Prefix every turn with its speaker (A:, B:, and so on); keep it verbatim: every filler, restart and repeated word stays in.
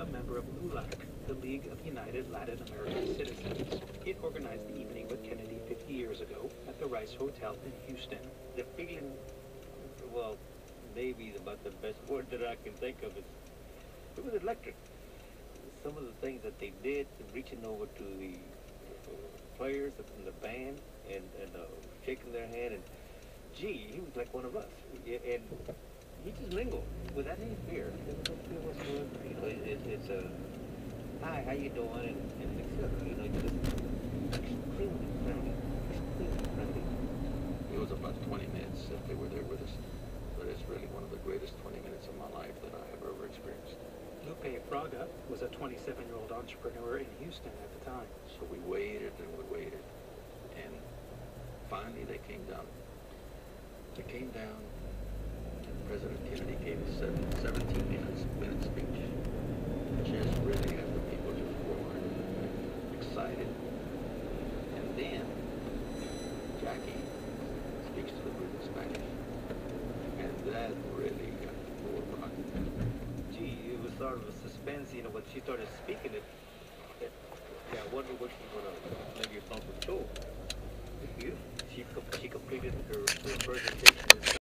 A: a member of LULAC, the League of United Latin American Citizens. It organized the evening with Kennedy fifty years ago at the Rice Hotel in Houston.
B: The feeling, well, maybe about the best word that I can think of is, it was electric. Some of the things that they did, reaching over to the uh, players in the band and, and uh, shaking their hand, and gee, he was like one of us. Yeah, and he just mingled without any fear. There was no fear whatsoever. You know, it, it, it's a, hi, how you doing? And, and et cetera. You know, just extremely friendly, extremely friendly. It was about twenty minutes that they were there with us, but it's really one of the greatest twenty minutes of my life that I have ever experienced.
A: Lupe Fraga was a twenty-seven-year-old entrepreneur in Houston at the time.
B: So we waited and we waited, and finally they came down. They came down, and President Kennedy gave a seven, seventeen minutes minute speech. Just really had the people just roaring, excited. And then Jackie speaks to the group in Spanish, and that really got the floor rocking. Gee, it was sort of a suspense, you know, when she started speaking it. it yeah, I wonder what she's gonna maybe bump with Joe. She, she completed her, her presentation.